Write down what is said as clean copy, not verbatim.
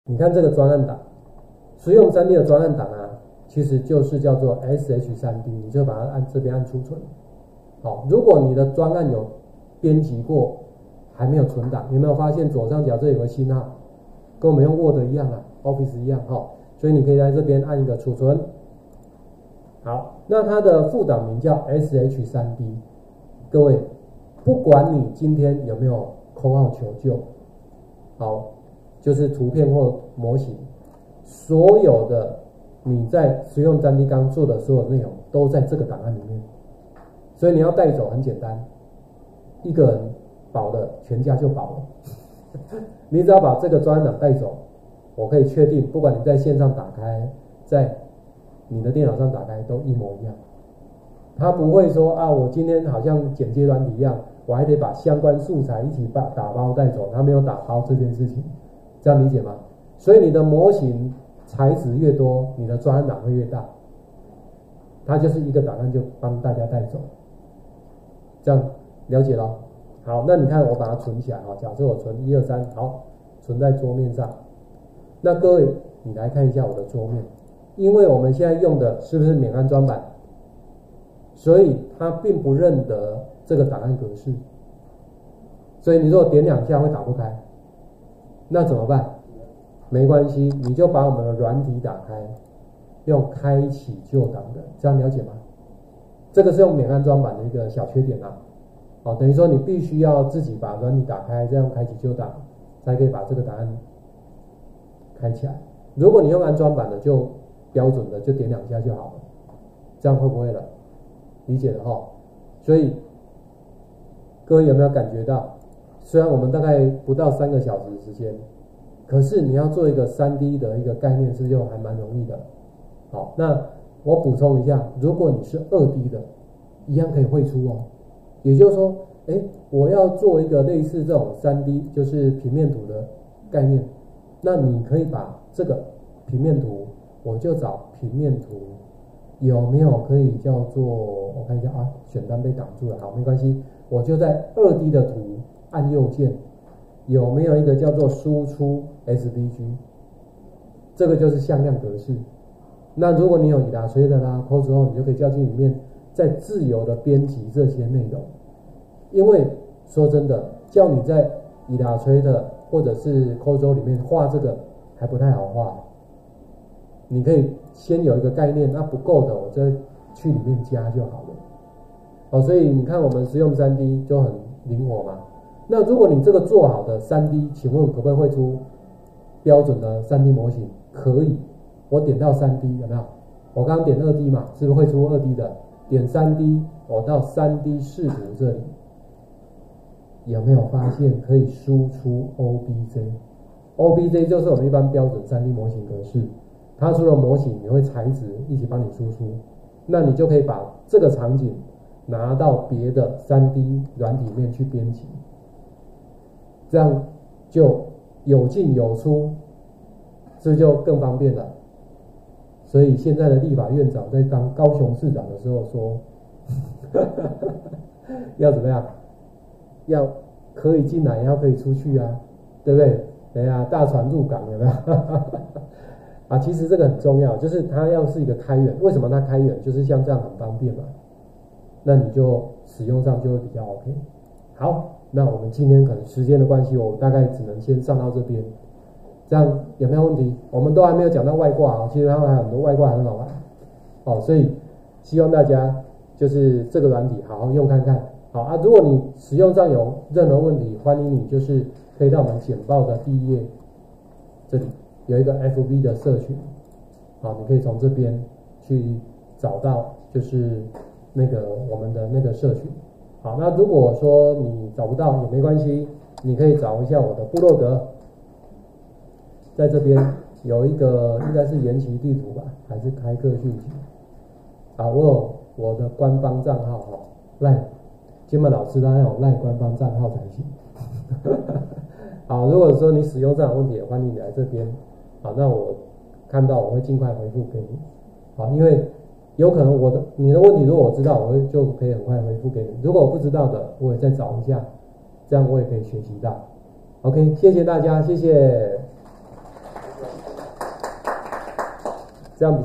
你看这个专案档，实用 3D 的专案档啊，其实就是叫做 SH3D， 你就把它按这边按储存。好，如果你的专案有编辑过，还没有存档，有没有发现左上角这有个星号，跟我们用 Word 一样啊 ，Office 一样哈，所以你可以在这边按一个储存。好，那它的副档名叫 SH3D。各位，不管你今天有没有call out求救，好，就是图片或模型，所有的你在实用 3D 刚做的所有内容都在这个档案里面，所以你要带走很简单，一个人保了，全家就保了。你只要把这个专案档带走，我可以确定，不管你在线上打开，在你的电脑上打开都一模一样。他不会说啊，我今天好像剪接软体一样，我还得把相关素材一起打包带走，他没有打包这件事情，这样理解吗？所以你的模型材质越多，你的专案档会越大，它就是一个档案就帮大家带走，这样了解了。好，那你看我把它存起来啊，假设我存1、2、3，好，存在桌面上。那各位，你来看一下我的桌面，因为我们现在用的是不是免安装版？所以它并不认得这个档案格式，所以你如果点2下会打不开，那怎么办？没关系，你就把我们的软体打开，用开启旧档的，这样了解吗？这个是用免安装版的一个小缺点啊。哦，等于说你必须要自己把软体打开，这样开启旧档，才可以把这个档案开起来。如果你用安装版的，就标准的就点2下就好了，这样会不会了？理解了哈，所以各位有没有感觉到，虽然我们大概不到3个小时时间，可是你要做一个 3D 的一个概念，是不是就还蛮容易的？好，那我补充一下，如果你是2D 的，一样可以绘出哦。也就是说，我要做一个类似这种 3D 就是平面图的概念，那你可以把这个平面图，我就找平面图。有没有可以叫做，我看一下啊，选单被挡住了，好，没关系，我就在2D 的图按右键，有没有一个叫做输出 SVG， 这个就是向量格式。那如果你有Illustrator的啦 Corel， 你就可以叫进里面，再自由的编辑这些内容。因为说真的，叫你在Illustrator或者是 Corel 里面画这个还不太好画。你可以先有一个概念，那不够的我再去里面加就好了。好，所以你看我们实用 3D 就很灵活嘛。那如果你这个做好的 3D， 请问可不可以绘出标准的 3D 模型？可以。我点到 3D 有没有？我刚刚点2D 嘛，是不是绘出2D 的？点 3D， 我到 3D 视图这里，有没有发现可以输出 OBJ？OBJ 就是我们一般标准 3D 模型格式。它除了模型，也会材质一起帮你输出，那你就可以把这个场景拿到别的 3D 软体面去编辑，这样就有进有出，是不是就更方便了？所以现在的立法院长在当高雄市长的时候说，要怎么样？要可以进来，也要可以出去啊，对不对？等一下大船入港有没有？啊，其实这个很重要，就是它要是一个开源，为什么它开源？就是像这样很方便嘛，那你就使用上就会比较 OK。好，那我们今天可能时间的关系，我大概只能先上到这边，这样有没有问题？我们都还没有讲到外挂啊，其实他们还有很多外挂很好玩哦，所以希望大家就是这个软体好好用看看。好啊，如果你使用上有任何问题，欢迎你就是可以到我们简报的第1页这里。有一个 FB 的社群，好，你可以从这边去找到，就是那个我们的那个社群。好，那如果说你找不到也没关系，你可以找一下我的部落格，在这边有一个应该是研习地图吧，还是开课讯息？啊，我有我的官方账号哈，赖金门老师他要有赖官方账号才行。好，如果说你使用上有问题，欢迎你来这边。好，那我看到我会尽快回复给你。好，因为有可能你的问题如果我知道，我就可以很快回复给你。如果我不知道的，我也再找一下，这样我也可以学习到。OK， 谢谢大家，谢谢。 这样比